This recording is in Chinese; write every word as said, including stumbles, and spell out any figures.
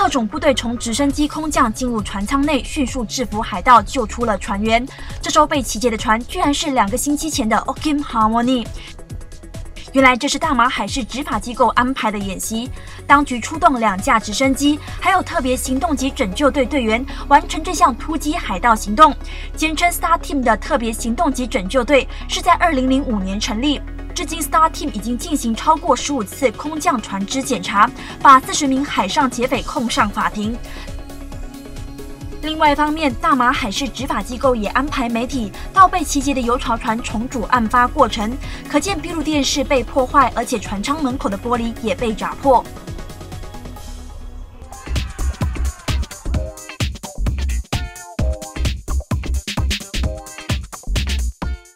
特种部队从直升机空降进入船舱内，迅速制服海盗，救出了船员。这艘被集结的船居然是两个星期前的 Okim Harmony。 原来这是大马海事执法机构安排的演习，当局出动两架直升机，还有特别行动及拯救队队员，完成这项突击海盗行动。简称 Star Team 的特别行动及拯救队是在二零零五年成立，至今 Star Team 已经进行超过十五次空降船只检查，把四十名海上劫匪控上法庭。 另外一方面，大马海事执法机构也安排媒体到被集结的油槽船重组案发过程，可见闭路电视被破坏，而且船舱门口的玻璃也被砸破。